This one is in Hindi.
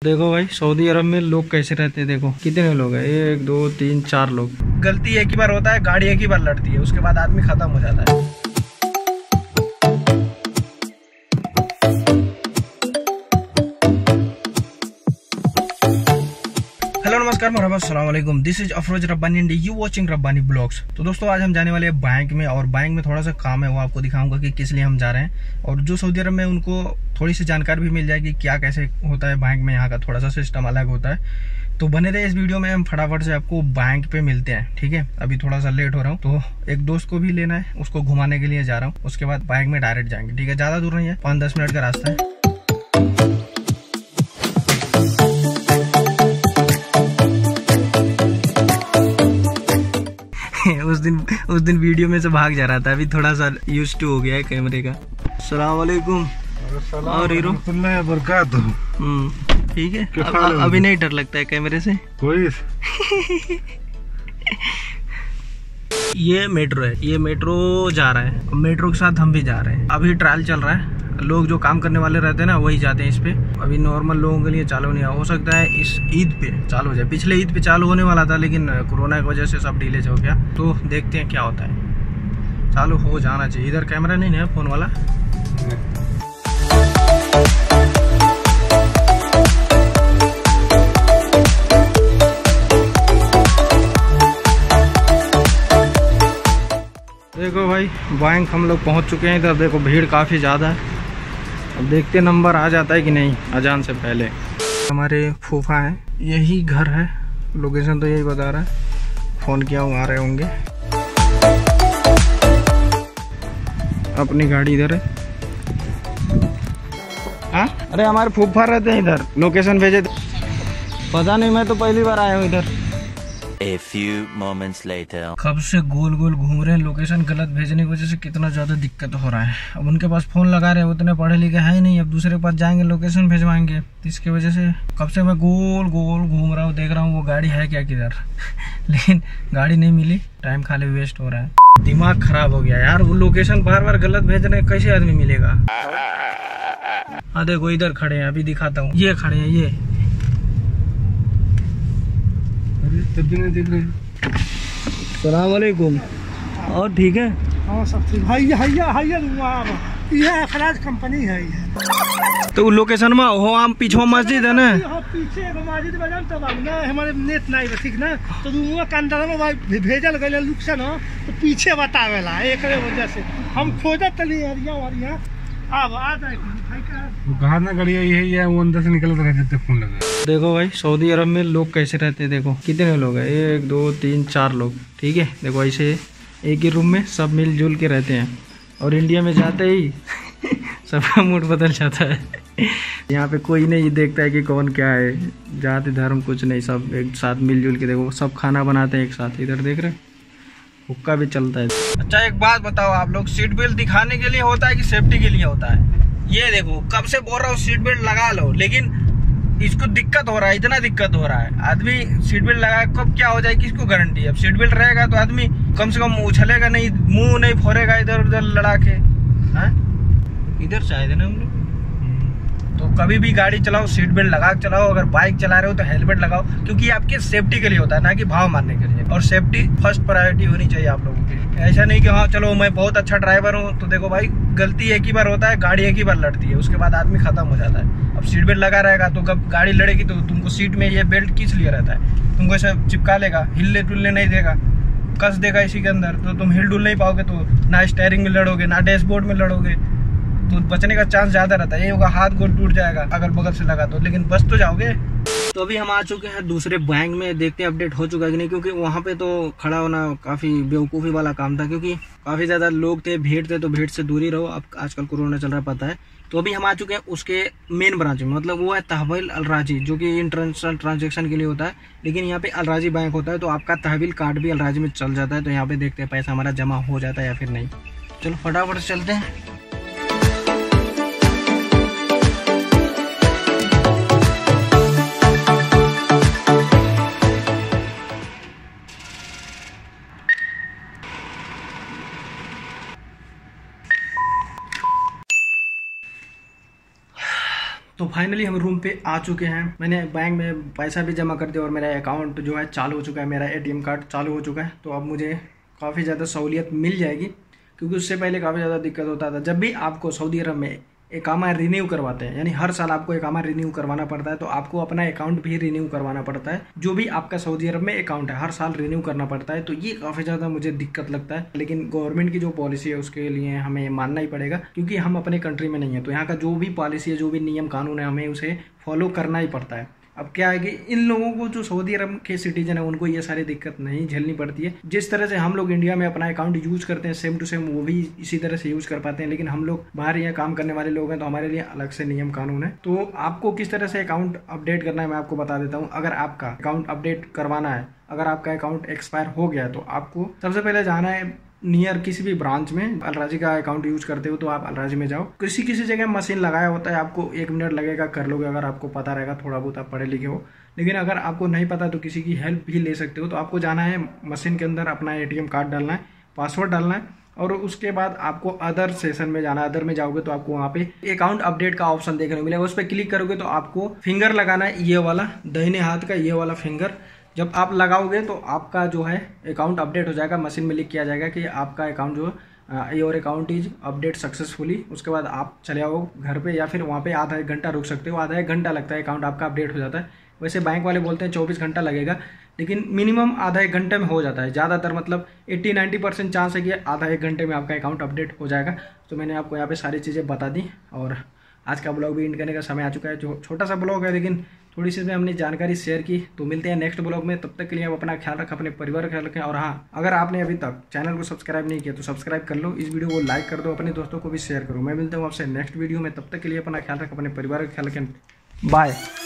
देखो भाई सऊदी अरब में लोग कैसे रहते हैं। देखो कितने लोग हैं, 1 2 3 4 लोग। गलती एक ही बार होता है, गाड़ी एक ही बार लड़ती है, उसके बाद आदमी खत्म हो जाता है। हेलो नमस्कार मरहबा अस्सलाम वालेकुम, this is Afroz Rabbani and you watching Rabbani blogs. तो दोस्तों आज हम जाने वाले हैं बैंक में, और बैंक में थोड़ा सा काम है, वो आपको दिखाऊंगा कि किस लिए हम जा रहे हैं। और जो सऊदी अरब में उनको थोड़ी सी जानकारी भी मिल जाएगी क्या कैसे होता है बैंक में, यहाँ का थोड़ा सा सिस्टम अलग होता है। तो बने रहे इस वीडियो में, हम फटाफट से आपको बैंक पे मिलते हैं, ठीक है। अभी थोड़ा सा लेट हो रहा हूँ, तो एक दोस्त को भी लेना है, उसको घुमाने के लिए जा रहा हूँ। उसके बाद बैंक में डायरेक्ट जाएंगे, ठीक है। ज्यादा दूर नहीं है, 5-10 मिनट का रास्ता है। उस दिन वीडियो में से भाग जा रहा था, अभी थोड़ा सा यूज्ड टू हो गया है कैमरे का। अस्सलाम वालेकुम। और हीरो ठीक है। अभी नहीं डर लगता है कैमरे से कोई। ये मेट्रो है, ये मेट्रो जा रहा है, मेट्रो के साथ हम भी जा रहे हैं। अभी ट्रायल चल रहा है, लोग जो काम करने वाले रहते हैं ना वही जाते हैं इस पे। अभी नॉर्मल लोगों के लिए चालू नहीं हो सकता है, इस ईद पे चालू हो जाए। पिछले ईद पे चालू होने वाला था, लेकिन कोरोना की वजह से सब डिले हो गया। तो देखते हैं क्या होता है, चालू हो जाना चाहिए। इधर कैमरा नहीं है फोन वाला। देखो भाई बैंक हम लोग पहुंच चुके हैं। इधर देखो भीड़ काफ़ी ज़्यादा है, अब देखते नंबर आ जाता है कि नहीं अजान से पहले। हमारे फूफा हैं, यही घर है, लोकेशन तो यही बता रहा है। फ़ोन किया हूँ, आ रहे होंगे। अपनी गाड़ी इधर है। हाँ अरे हमारे फूफा रहते हैं इधर, लोकेशन भेजे थे। पता नहीं, मैं तो पहली बार आया हूँ इधर। A few moments later. कब से गोल गोल घूम रहे हैं, लोकेशन गलत भेजने की वजह से कितना ज़्यादा दिक्कत हो रहा है। अब उनके पास फ़ोन लगा रहे हैं, उतने पढ़े लिखे है नहीं, अब दूसरे के पास जाएंगे लोकेशन भेजवाएंगे। इसके वजह से कब से मैं गोल गोल घूम रहा हूँ, देख रहा हूँ वो गाड़ी है क्या किधर। लेकिन गाड़ी नहीं मिली, टाइम खाली वेस्ट हो रहा है। दिमाग खराब हो गया यार, वो लोकेशन बार बार गलत भेज रहे हैं, कैसे आदमी मिलेगा। हाँ देखो इधर खड़े हैं, अभी दिखाता हूँ। ये खड़े हैं, ये सलाम वालेकुम। और ठीक है। हाँ सब ठीक। ये फराज कंपनी है ये। तो लोकेशन में हो, हम पीछे मस्जिद है ना, पीछे मस्जिद बजान तब ना हमारे नेट नहीं है, ठीक ना। तो रूम के अंदर में भाई भेजल गए लोकेशन हो, तो पीछे बतावेला, एक वजह से हम खोजत चली एरिया वारिया। अब आ जाए कहा ना गाड़ी यही है, वो अंदर से निकल तो फोन लगा। देखो भाई सऊदी अरब में लोग कैसे रहते हैं। देखो कितने लोग हैं, 1 2 3 4 लोग, ठीक है। देखो ऐसे एक ही रूम में सब मिलजुल के रहते हैं। और इंडिया में जाते ही सबका मूड बदल जाता है। यहाँ पे कोई नहीं देखता है कि कौन क्या है, जाति धर्म कुछ नहीं, सब एक साथ मिलजुल के। देखो सब खाना बनाते हैं एक साथ, इधर देख रहे, हुक्का भी चलता है। अच्छा एक बात बताओ, आप लोग सीट बेल्ट दिखाने के लिए होता है कि सेफ्टी के लिए होता है? ये देखो कब से बोल रहा हूँ सीट बेल्ट लगा लो, लेकिन इसको दिक्कत हो रहा है, इतना दिक्कत हो रहा है। आदमी सीट बेल्ट लगाए कब क्या हो जाए किसको गारंटी है। अब सीट बेल्ट रहेगा तो आदमी कम से कम उछलेगा नहीं, मुंह नहीं फोड़ेगा इधर उधर लड़ा के। इधर चाहे थे ना हम लोग। तो कभी भी गाड़ी चलाओ सीट बेल्ट लगा के चलाओ। अगर बाइक चला रहे हो तो हेलमेट लगाओ, क्योंकि आपके सेफ्टी के लिए होता है, ना कि भाव मारने के लिए। और सेफ्टी फर्स्ट प्रायोरिटी होनी चाहिए आप लोगों की। ऐसा नहीं कि हाँ चलो मैं बहुत अच्छा ड्राइवर हूँ। तो देखो भाई गलती एक ही बार होता है, गाड़ी एक ही बार लड़ती है, उसके बाद आदमी खत्म हो जाता है। अब सीट बेल्ट लगा रहेगा तो कब गाड़ी लड़ेगी तो तुमको सीट में ये बेल्ट किस लिए रहता है, तुमको ऐसा चिपका लेगा, हिले डुलने नहीं देगा, कस देगा इसी के अंदर। तो तुम हिल डुल नहीं पाओगे, तो ना स्टीयरिंग में लड़ोगे ना डैशबोर्ड में लड़ोगे, तो बचने का चांस ज्यादा रहता है। ये होगा हाथ गोड़ टूट जाएगा अगर बगल से लगा तो, लेकिन बच तो जाओगे। तो अभी हम आ चुके हैं दूसरे बैंक में, देखते हैं अपडेट हो चुका है कि नहीं, क्योंकि वहाँ पे तो खड़ा होना काफी बेवकूफ़ी वाला काम था, क्योंकि काफी ज्यादा लोग थे, भीड़ थे। तो भीड़ से दूरी रहो, अब आजकल कोरोना चल रहा है पता है। तो अभी हम आ चुके हैं उसके मेन ब्रांच में, मतलब वो है तहवील अल राजी, जो कि इंटरनेशनल ट्रांजेक्शन के लिए होता है। लेकिन यहाँ पे अल राजी बैंक होता है, तो आपका तहवील कार्ड भी अल राजी में चल जाता है। तो यहाँ पे देखते हैं पैसा हमारा जमा हो जाता है या फिर नहीं। चलो फटाफट से चलते हैं। तो फाइनली हम रूम पे आ चुके हैं। मैंने बैंक में पैसा भी जमा कर दिया और मेरा अकाउंट जो है चालू हो चुका है, मेरा ATM कार्ड चालू हो चुका है। तो अब मुझे काफ़ी ज़्यादा सहूलियत मिल जाएगी, क्योंकि उससे पहले काफ़ी ज़्यादा दिक्कत होता था। जब भी आपको सऊदी अरब में इकामा रिन्यू करवाते हैं, यानी हर साल आपको इकामा रिन्यू करवाना पड़ता है, तो आपको अपना अकाउंट भी रिन्यू करवाना पड़ता है। जो भी आपका सऊदी अरब में अकाउंट है हर साल रिन्यू करना पड़ता है। तो ये काफ़ी ज़्यादा मुझे दिक्कत लगता है, लेकिन गवर्नमेंट की जो पॉलिसी है उसके लिए हमें मानना ही पड़ेगा, क्योंकि हम अपने कंट्री में नहीं है। तो यहाँ का जो भी पॉलिसी है, जो भी नियम कानून है, हमें उसे फॉलो करना ही पड़ता है। अब क्या है कि इन लोगों को जो सऊदी अरब के सिटीजन है उनको ये सारी दिक्कत नहीं झेलनी पड़ती है। जिस तरह से हम लोग इंडिया में अपना अकाउंट यूज करते हैं सेम टू सेम वो भी इसी तरह से यूज कर पाते हैं, लेकिन हम लोग बाहर यहाँ काम करने वाले लोग हैं तो हमारे लिए अलग से नियम कानून है। तो आपको किस तरह से अकाउंट अपडेट करना है मैं आपको बता देता हूँ। अगर आपका अकाउंट अपडेट करवाना है, अगर आपका अकाउंट एक्सपायर हो गया है, तो आपको सबसे पहले जाना है नियर किसी भी ब्रांच में। अलराजी का अकाउंट यूज करते हो तो आप अलराजी में जाओ। किसी जगह मशीन लगाया होता है, आपको 1 मिनट लगेगा, कर लोगे अगर आपको पता रहेगा, थोड़ा बहुत आप पढ़े लिखे हो। लेकिन अगर आपको नहीं पता तो किसी की हेल्प भी ले सकते हो। तो आपको जाना है मशीन के अंदर, अपना ATM कार्ड डालना है, पासवर्ड डालना है, और उसके बाद आपको अदर सेशन में जाना है। अदर में जाओगे तो आपको वहाँ पे अकाउंट अपडेट का ऑप्शन देखने को मिलेगा। उस पर क्लिक करोगे तो आपको फिंगर लगाना है, ये वाला दाहिने हाथ का ये वाला फिंगर। जब आप लगाओगे तो आपका जो है अकाउंट अपडेट हो जाएगा। मशीन में लिख किया जाएगा कि आपका अकाउंट जो your account is update successfully. उसके बाद आप चले आओ घर पे, या फिर वहाँ पे आधा 1 घंटा रुक सकते हो। आधा 1 घंटा लगता है, अकाउंट आपका अपडेट हो जाता है। वैसे बैंक वाले बोलते हैं 24 घंटा लगेगा, लेकिन मिनिमम आधा 1 घंटे में हो जाता है। ज़्यादातर मतलब 80-90% चांस है कि आधा 1 घंटे में आपका अकाउंट अपडेट हो जाएगा। तो मैंने आपको यहाँ पे सारी चीज़ें बता दी, और आज का ब्लॉग भी एंड करने का समय आ चुका है। जो छोटा सा ब्लॉग है, लेकिन थोड़ी सी में हमने जानकारी शेयर की। तो मिलते हैं नेक्स्ट ब्लॉग में। तब तक के लिए आप अपना ख्याल रखें, अपने परिवार का ख्याल रखें। और हाँ, अगर आपने अभी तक चैनल को सब्सक्राइब नहीं किया तो सब्सक्राइब कर लो, इस वीडियो को लाइक कर दो, अपने दोस्तों को भी शेयर करो। मैं मिलता हूँ आपसे नेक्स्ट वीडियो में। तब तक के लिए अपना ख्याल रखें, अपने परिवार का ख्याल रखें। बाय।